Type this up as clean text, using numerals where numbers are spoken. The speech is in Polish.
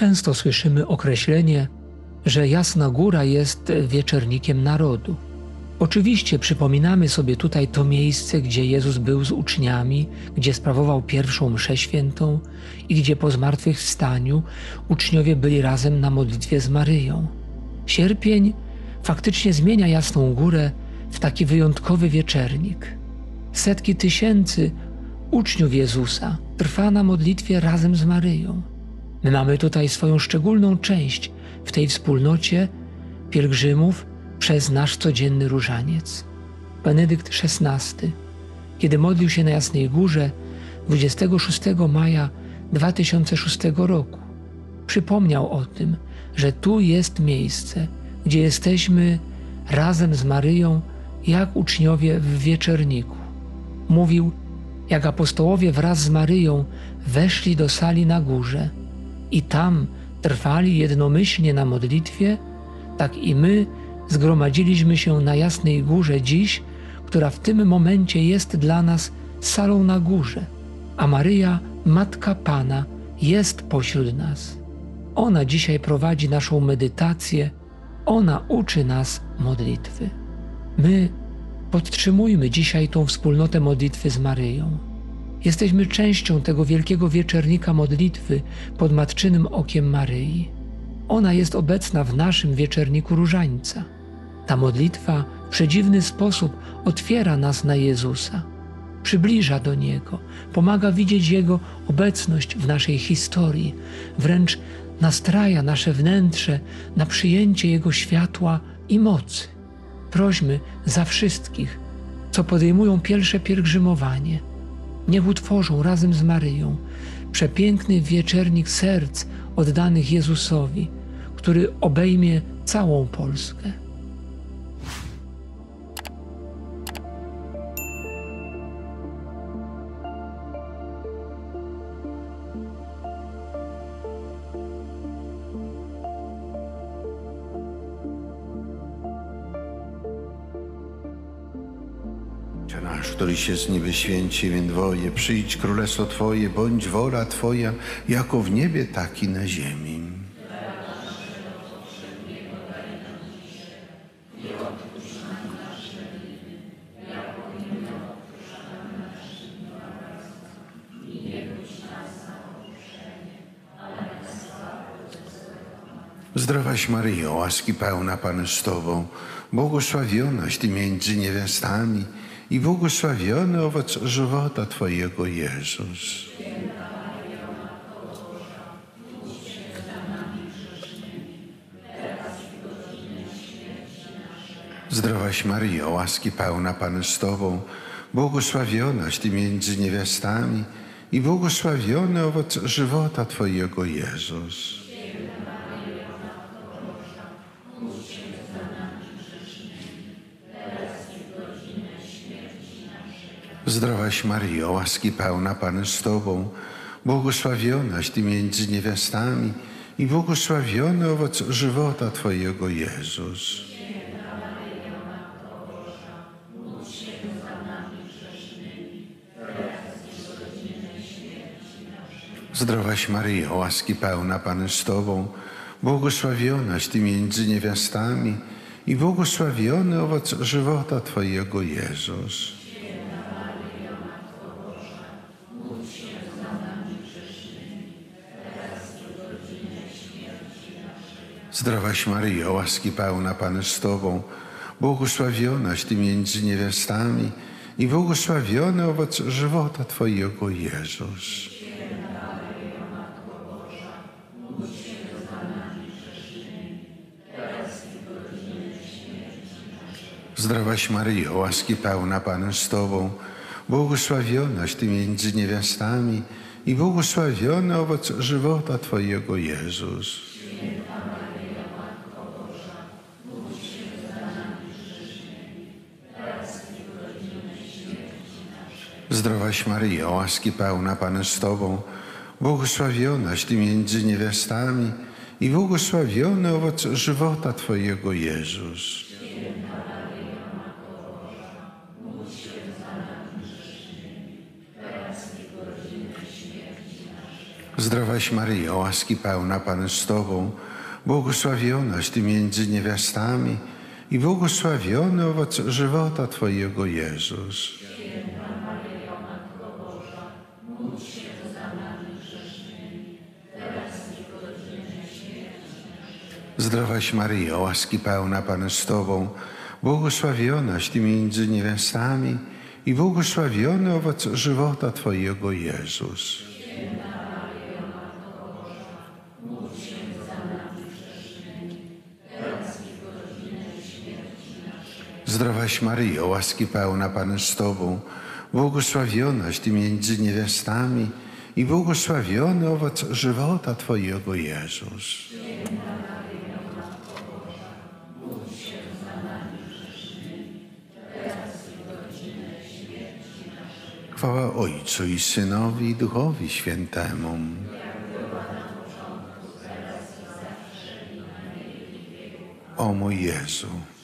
Często słyszymy określenie, że Jasna Góra jest wieczernikiem narodu. Oczywiście przypominamy sobie tutaj to miejsce, gdzie Jezus był z uczniami, gdzie sprawował pierwszą mszę świętą i gdzie po zmartwychwstaniu uczniowie byli razem na modlitwie z Maryją. Sierpień faktycznie zmienia Jasną Górę w taki wyjątkowy wieczernik. Setki tysięcy uczniów Jezusa trwa na modlitwie razem z Maryją. My mamy tutaj swoją szczególną część w tej wspólnocie pielgrzymów przez nasz codzienny różaniec. Benedykt XVI, kiedy modlił się na Jasnej Górze 26 maja 2006 roku, przypomniał o tym, że tu jest miejsce, gdzie jesteśmy razem z Maryją jak uczniowie w wieczerniku. Mówił, jak apostołowie wraz z Maryją weszli do sali na górze i tam trwali jednomyślnie na modlitwie, tak i my zgromadziliśmy się na Jasnej Górze dziś, która w tym momencie jest dla nas salą na górze, a Maryja, Matka Pana, jest pośród nas. Ona dzisiaj prowadzi naszą medytację, ona uczy nas modlitwy. My podtrzymujmy dzisiaj tą wspólnotę modlitwy z Maryją. Jesteśmy częścią tego wielkiego wieczernika modlitwy pod matczynym okiem Maryi. Ona jest obecna w naszym wieczerniku różańca. Ta modlitwa w przedziwny sposób otwiera nas na Jezusa, przybliża do Niego, pomaga widzieć Jego obecność w naszej historii, wręcz nastraja nasze wnętrze na przyjęcie Jego światła i mocy. Prośmy za wszystkich, co podejmują pierwsze pielgrzymowanie. Niech utworzą razem z Maryją przepiękny wieczernik serc oddanych Jezusowi, który obejmie całą Polskę. Ojcze nasz, który się z niby święci imię Twoje, przyjdź królestwo Twoje, bądź wola Twoja, jako w niebie, tak i na ziemi. Zdrowaś Maryjo, łaski pełna Pan z Tobą, błogosławionaś Ty między niewiastami i błogosławiony owoc żywota Twojego, Jezus. Zdrowaś Maryjo, łaski pełna Pan z Tobą, błogosławionaś Ty między niewiastami i błogosławiony owoc żywota Twojego, Jezus. Zdrowaś Maryjo, łaski pełna Pan z Tobą, błogosławionaś Ty między niewiastami i błogosławiony owoc żywota Twojego, Jezus. Zdrowaś Maryjo, łaski pełna Pan z Tobą, błogosławionaś Ty między niewiastami i błogosławiony owoc żywota Twojego, Jezus. Zdrowaś Maryjo, łaski pełna Pan z Tobą, błogosławionaś Ty między niewiastami i błogosławiony owoc żywota Twojego, Jezus. Zdrowaś Maryjo, łaski pełna Pan z Tobą, błogosławionaś Ty między niewiastami i błogosławiony owoc żywota Twojego, Jezus. Zdrowaś Maryjo, łaski pełna Pan z Tobą, błogosławionaś Ty między niewiastami i błogosławiony owoc żywota Twojego, Jezus. Zdrowaś Maryjo, łaski pełna Pan z Tobą, błogosławionaś Ty między niewiastami i błogosławiony owoc żywota Twojego Jezus. Zdrowaś Maryjo, łaski pełna Pan z Tobą, błogosławionaś Ty między niewiastami i błogosławiony owoc żywota Twojego Jezus. Zdrowaś Maryjo, łaski pełna Pan z Tobą, błogosławionaś Ty między niewiastami i błogosławiony owoc żywota Twojego Jezus. Chwała Ojcu i Synowi i Duchowi Świętemu. O mój Jezu,